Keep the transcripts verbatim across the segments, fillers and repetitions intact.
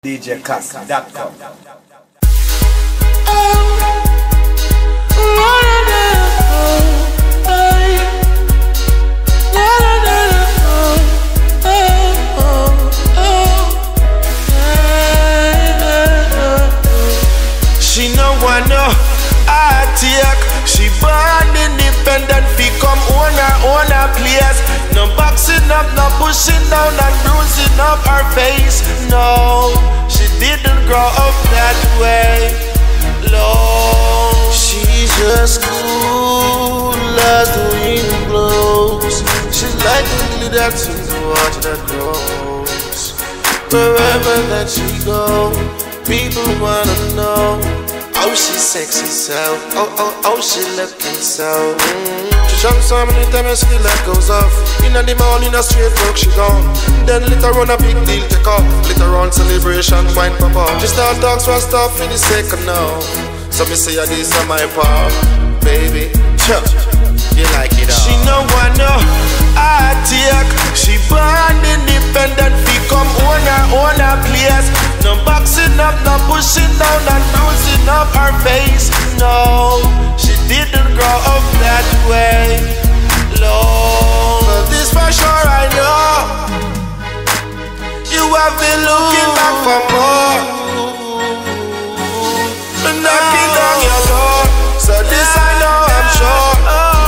D J Cass dot com. She no want no heartache. She born independent, fi come own her own her place. No boxing up, no pushing down and bruising up her face. No, she didn't grow up that way. Lord, she's just cool as the wind blows. She's like the lily that's in the water that grows. Wherever that she go, people wanna know. Oh, she sexy so, oh, oh, oh, she looking so mm. She jumps so many times, skill that goes off. In the morning, a straight work, she gone. Then later on, a big deal take off. Later on, celebration, wine pop off. She start talks for stuff in the second now. So me say, this on my part, baby. Chuh. You like it all. She no want no heartache. She born independent, fi come own her own her place. No boxing up, no pushing down and bruising up her face. No, she didn't grow up that way. Lord, but this for sure I know. You have been looking back for more, knocking down your door. So this I know I'm sure.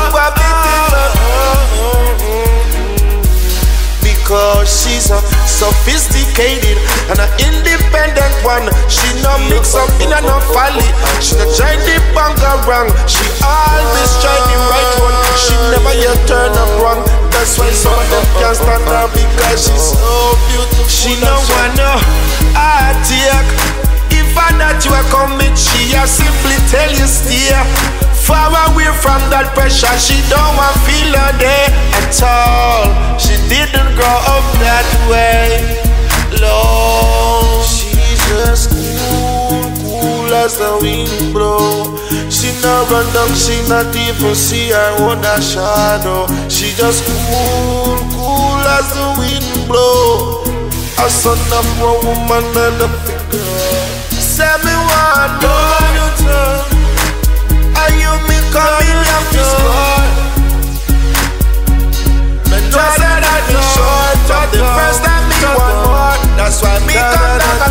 Because she's a sophisticated and an independent one. She no mix up in a no folly. She no try the banga wrong. She always try the right one. She never yet turn up wrong. That's why some of them can't stand her, because she's so beautiful. She no want no heartache. If I not you a commit, she a simply tell you stay far away from that pressure. She don't want feel her there at all. She didn't grow up that way. Lord, she's just cool, cool as the wind blow. She not run down, she not even see her own shadow. She just cool, cool as the wind blow. A son of a woman and a figure. Say me what do you tell? Are you me coming up to score? But just said I'd be short. But the first time me want more. That's why me come down